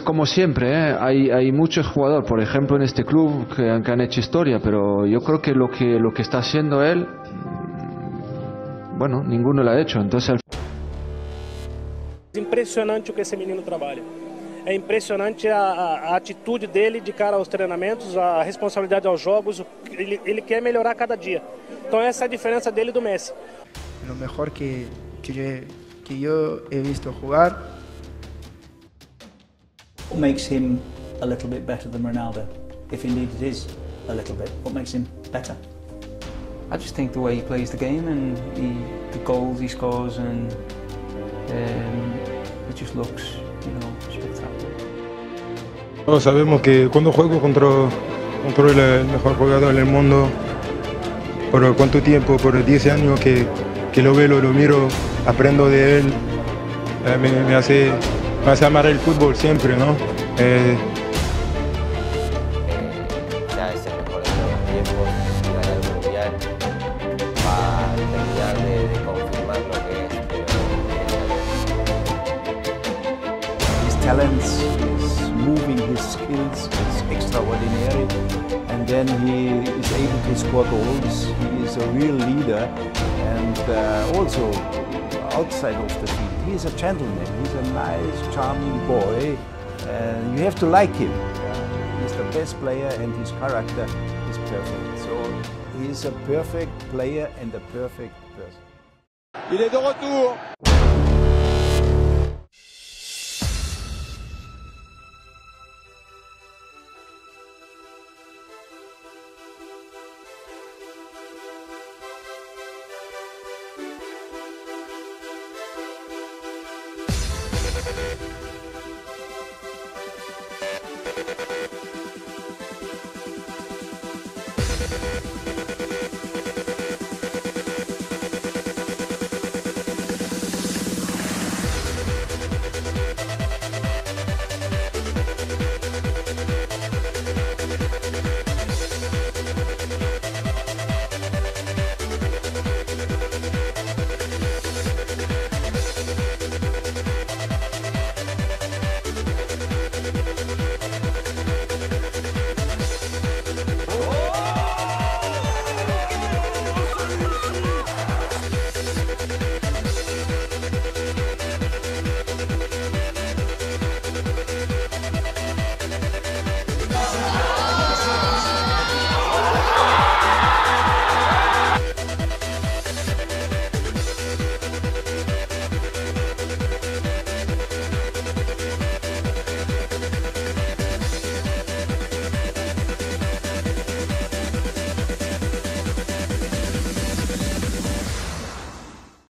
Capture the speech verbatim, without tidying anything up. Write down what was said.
como siempre, ¿eh? hay, hay muchos jugadores, por ejemplo, en este club que, han- que han hecho historia, pero yo creo que lo que, lo que está haciendo él, bueno, ninguno lo ha hecho. Entonces, al Impressionante o que esse menino trabalha. É impressionante a, a, a atitude dele de cara aos treinamentos, a responsabilidade aos jogos. Ele, ele quer melhorar cada dia. Então essa é a diferença dele do Messi. Lo mejor que, que, yo, que yo he visto jugar. What makes him a little bit better than Ronaldo? If indeed it is a little bit, what makes him better? I just think the way he plays the game and he, the goals he scores, and um, it just looks, you know, spectacular. Todos sabemos que cuando juego contra, contra el mejor jugador del mundo, por cuánto tiempo, por diez años que, que lo veo, lo miro, aprendo de él, eh, me, me, hace, me hace amar el fútbol siempre, ¿no? Eh, Ya es el mejor de todos los tiempos, y ganar el mundial va a terminar de, de confirmar lo que es, pero His talents, his moving, his skills is extraordinary, and then he is able to score goals. He is a real leader, and uh, also outside of the field, he is a gentleman. He's a nice, charming boy, and you have to like him. He's the best player, and his character is perfect. So he is a perfect player and a perfect person. Il est de retour.